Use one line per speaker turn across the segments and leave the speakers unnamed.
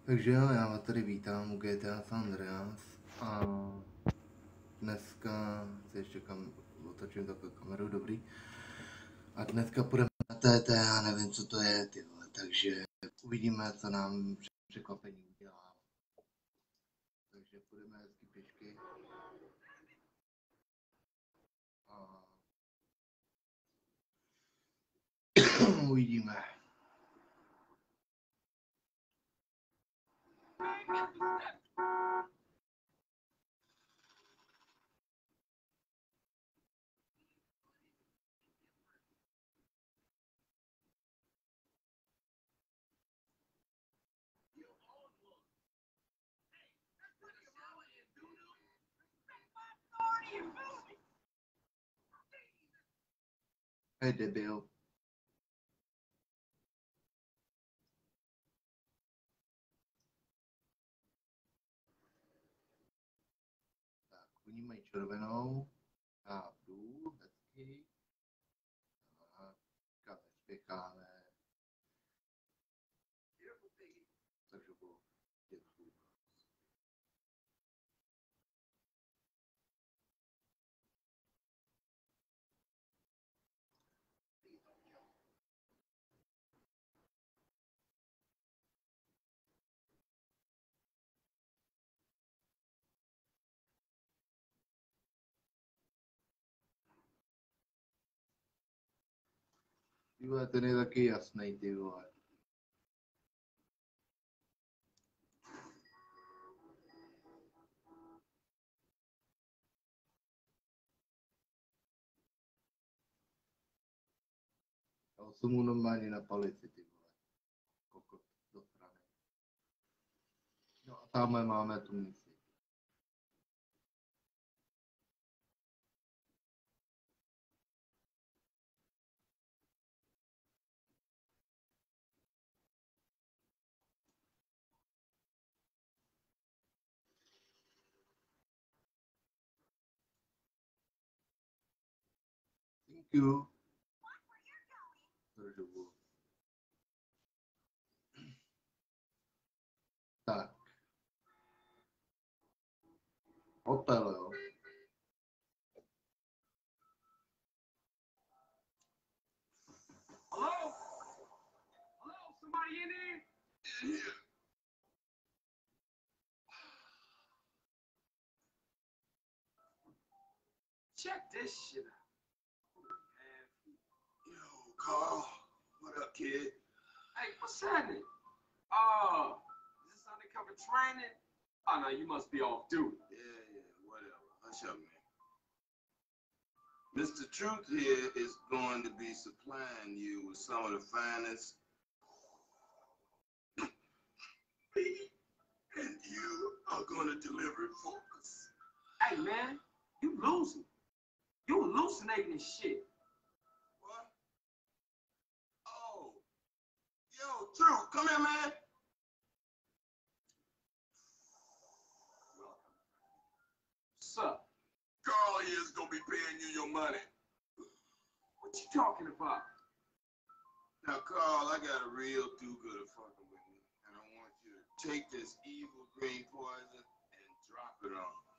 Takže jo, já vás tady vítám u GTA San Andreas a dneska si ještě otočím takovou kameru, dobrý. A dneska půjdeme na TT, já nevím, co to je, ty vole, takže uvidíme, co nám překvapení udělá. Takže půjdeme hezky pěšky. A uvidíme. Hej, debil. Tak, oni mají červenou. Já jdu, hezky. A nespěcháme. Takže bylo dětku. Ty vole, ten je taky jasný, ty vole. Já jsem mu normálně na palici, ty vole. Kokot do strany. No a tamhle máme tu misi. Thank you. Držu. Tak. Hotel, jo.
Hello? Hello? Somebody in there? Yeah. Check this shit out. Yo, Carl. What up, kid? Hey, what's happening? Is this undercover training? Oh, no, you must be off duty. Yeah, whatever. Hush up, man. Mr. Truth here is going to be supplying you with some of the finest. And you are going to deliver it for us. Hey, man, you losing. You hallucinating and shit. What? Oh. Yo, Truth, come here, man. What's up? Carl here is going to be paying you your money. What you talking about? Now, Carl, I got a real do-gooder fucking with me, and I want you to take this evil green poison and drop it on him.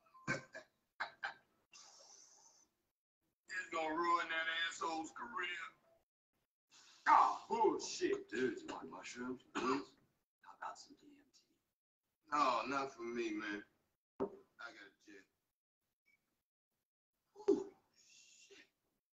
It's gonna ruin that asshole's career. Oh, bullshit. Dude, you want mushrooms, booze? How about some DMT? No, not for me, man. I got a jet. Ooh, shit.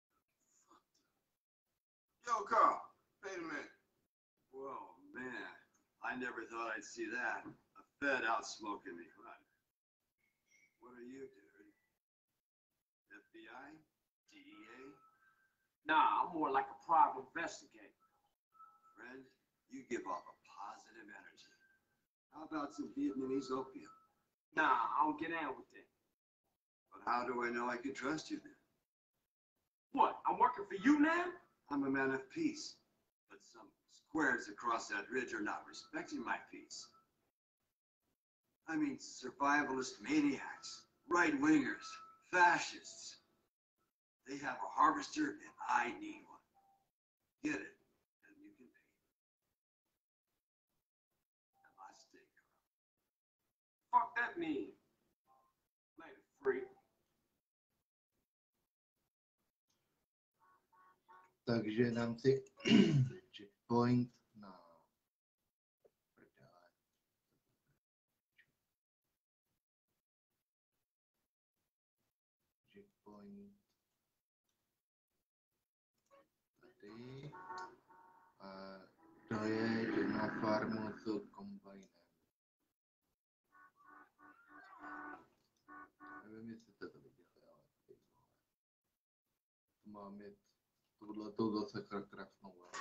Yo, Carl, wait a minute. Whoa, man. I never thought I'd see that. A Fed out smoking me. What are you, dude? FBI? DEA? Nah, I'm more like a private investigator. Friend, you give off a positive energy. How about some Vietnamese opium? Nah, I don't get in with that. But how do I know I can trust you then? What, I'm working for you now? I'm a man of peace. But some squares across that ridge are not respecting my peace. I mean, survivalist maniacs, right-wingers, fascists. They have a harvester and I need one. Get it, and you can pay. Am I Fuck that mean? Later, freak.
Takže dám si checkpoint na prdele. Checkpoint tady. A to je na farmu s kombajnem. Nevím, jestli jste to viděli, ale ty vole. To má mít tohletou zase krásnou váhu.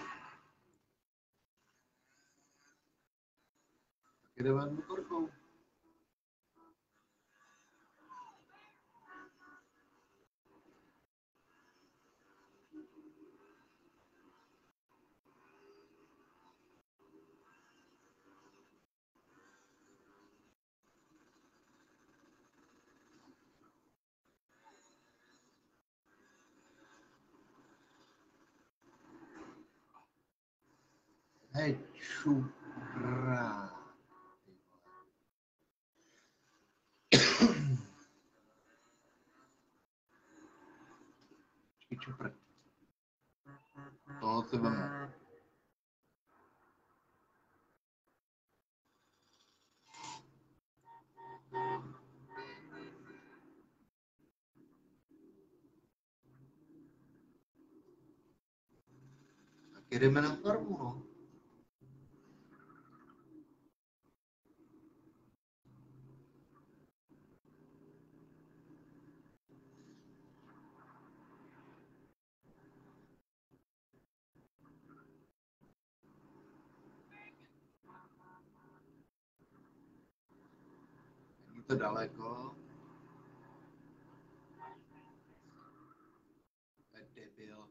Tak jdeme motorkou. Hej, čurá. Počkej, čupr. Toho si veme. Tak jedeme na farmu, no. Není to daleko. To je debil.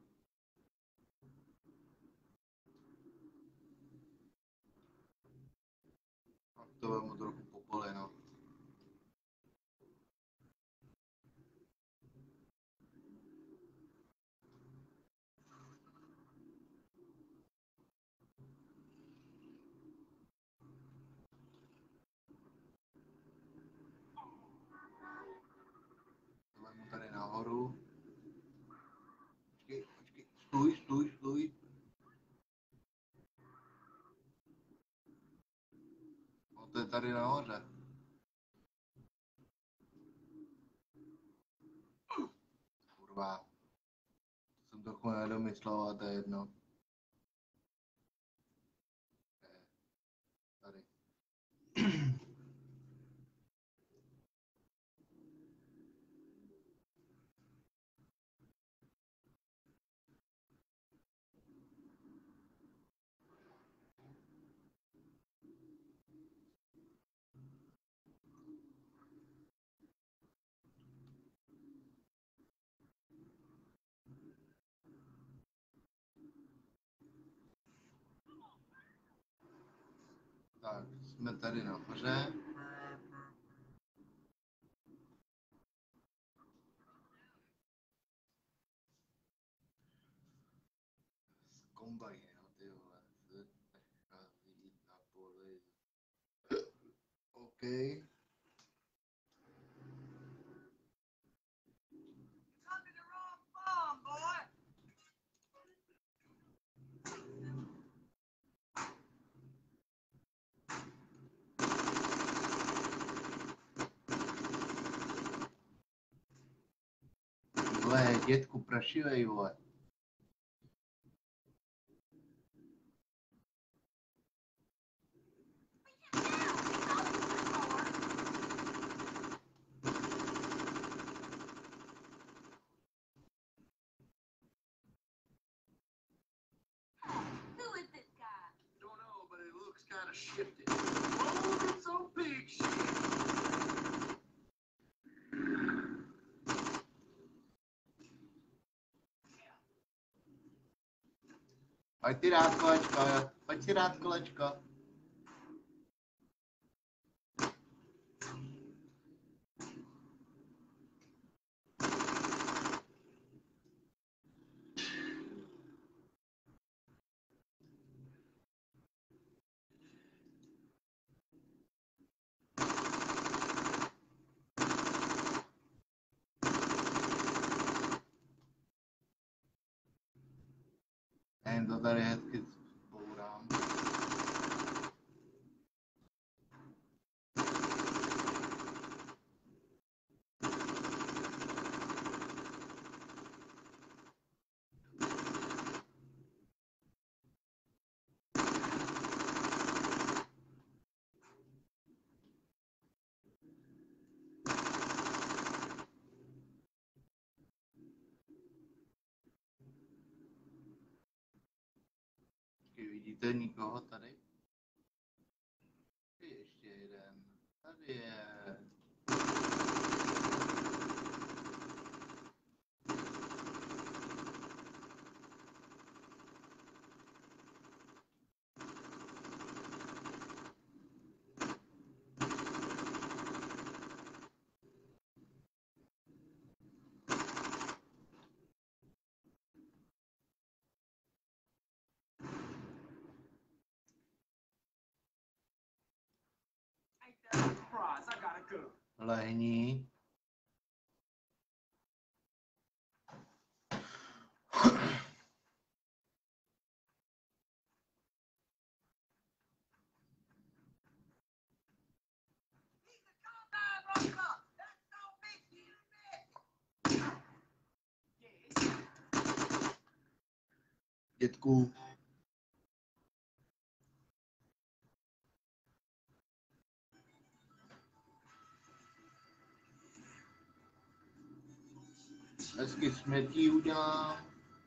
Tak to vemu trochu popole, no. To vemu tady nahoru. Počkej, stůj. No to je tady nahoře. Kurva. Jsem trochu nedomyslel, ale to je jedno. Tady. Tak, jsme tady nahoře. Z kombajny, no ty vole. Nachází na poli. OK. Vole, dětku, prašivej, vole.
Who is this guy?
Don't know, but it looks kind of shifty. Oh, it's so big shit.
Pojď si dát kolečko, pojď si dát kolečko. jim to tady hezky zbourám. Vidíte nikoho tady? Ještě jeden. Tady je. Lehni. Dětku. Hezky smětí udělám.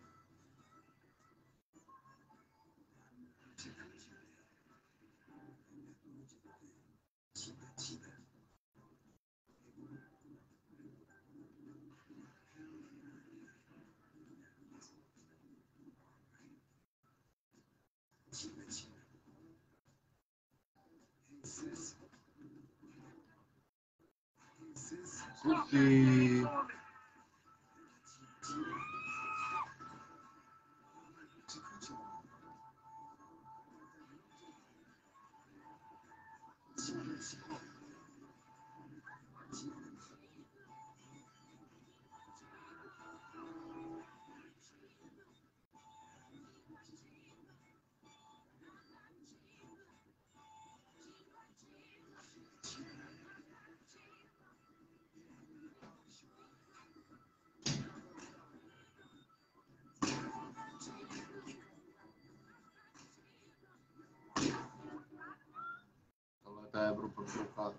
Kusy. Tohle to je budu poslouchat.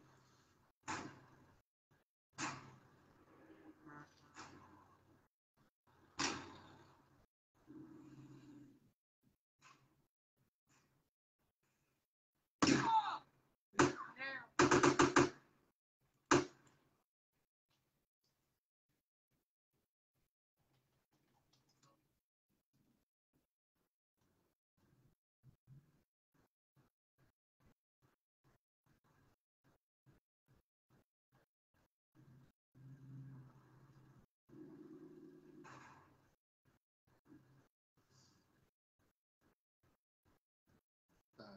Tak.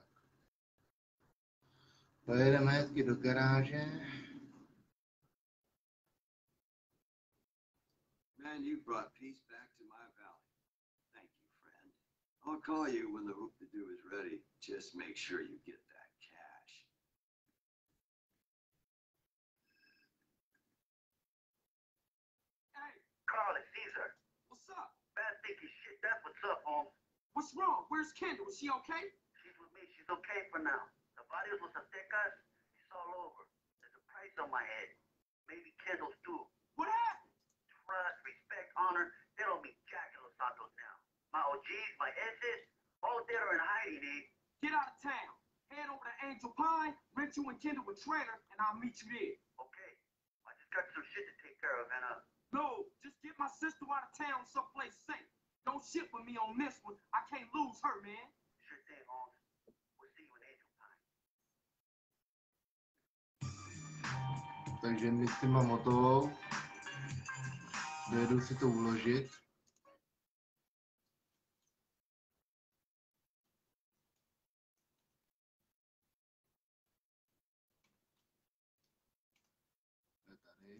Pojedeme hezky do garáže.
Man, you brought peace back to my valley. Thank you, friend. I'll call you when the hoop-to-do is ready. Just make sure you get that cash.
Hey, Carl, it's Caesar.
What's up?
Bad thinking shit. That's what's up, Holmes.
What's wrong? Where's Kendall? Is she okay?
She's with me. She's okay for now. The varios los aztecas, it's all over. There's a price on my head. Maybe Kendall's too.
What happened?
Trust, respect, honor, they don't mean jack in Los Santos now. My OGs, my S's, all dead or in hiding, eh?
Get out of town. Head over to Angel Pine, rent you and Kendall a trailer, and I'll meet you there.
Okay. I just got some shit to take care of, and
No, just get my sister out of town someplace safe. Don't ship with me on this one. I can't lose her, man.
sure thing, Holmes. We'll see you in Angel Pine.
Takže myslím mám hotovou. Dojedu si to uložit. To je tady.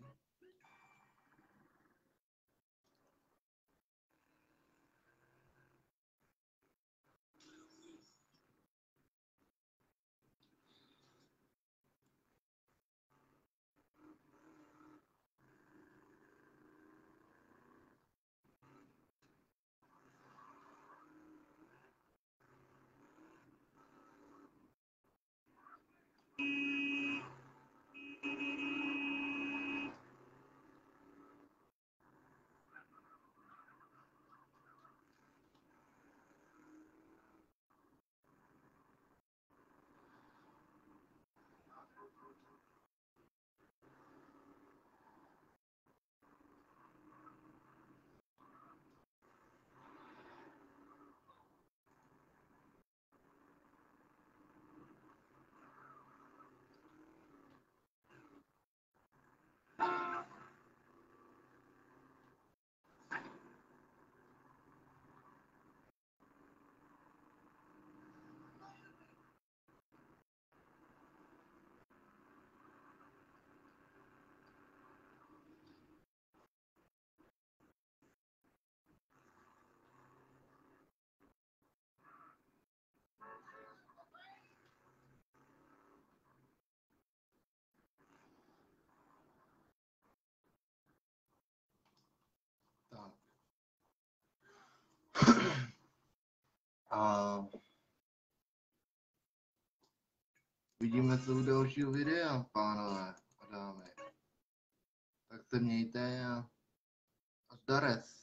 A vidíme se u dalšího videa, pánové a dámy. Tak se mějte a zdarec.